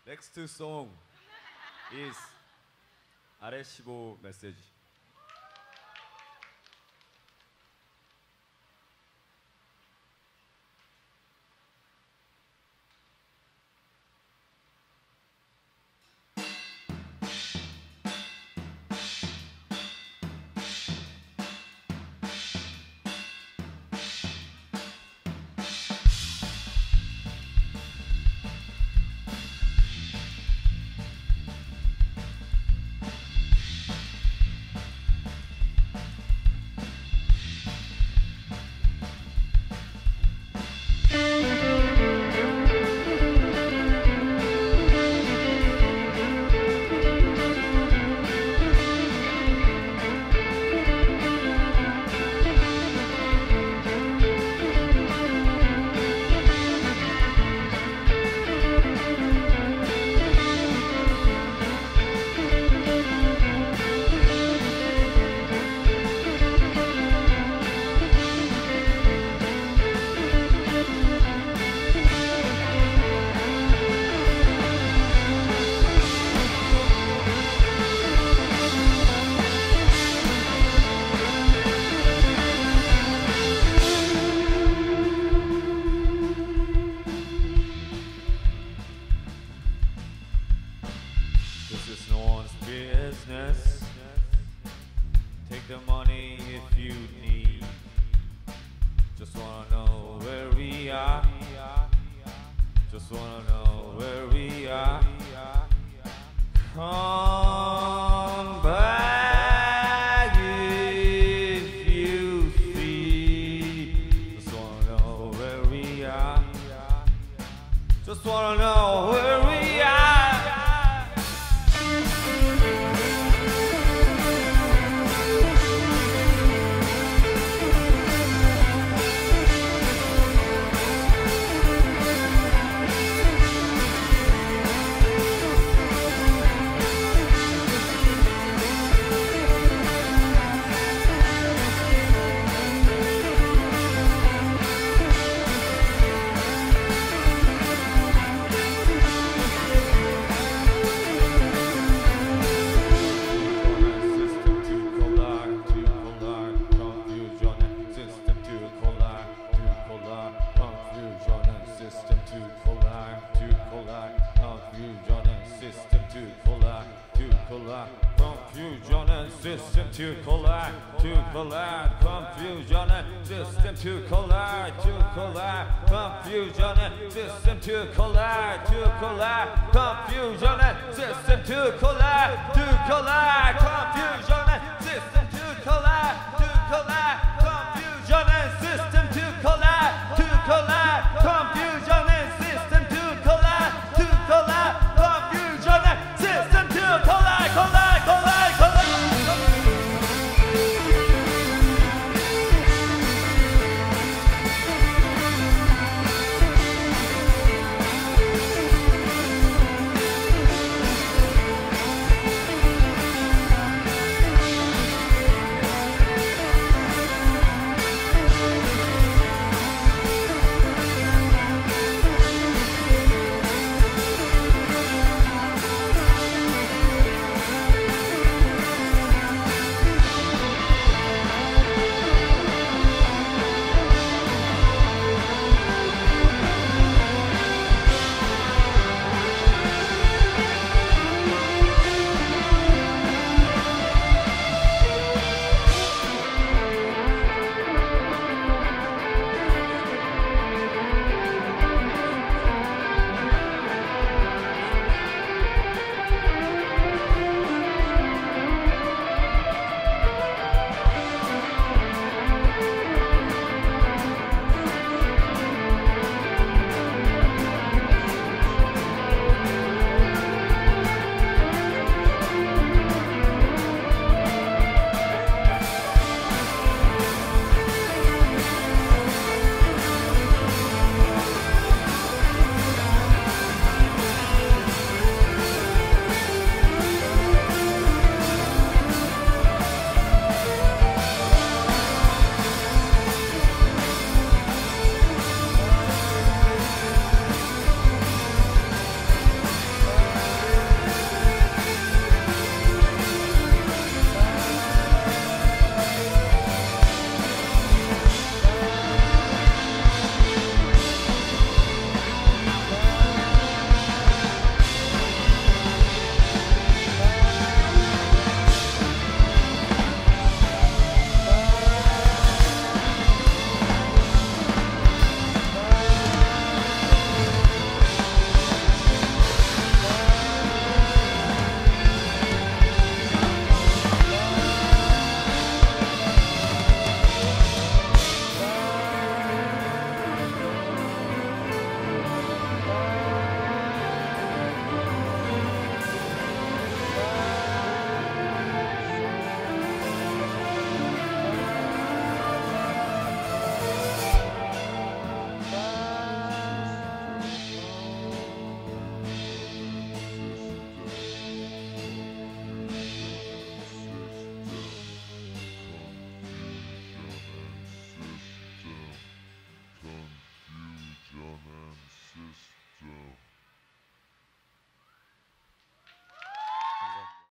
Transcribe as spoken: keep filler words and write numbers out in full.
Next song is 아레시보 메시지. This is no one's business. Take the money if you need. Just wanna know where we are. Just wanna know where we are. Come back if you see. Just wanna know where we are. Just wanna know where we are. Confusion and system to collide, to collide, confusion and system to collide, to collide, confusion and system to collide, to collide, confusion and system to collide, to collide, confusion and system to collide, to collide.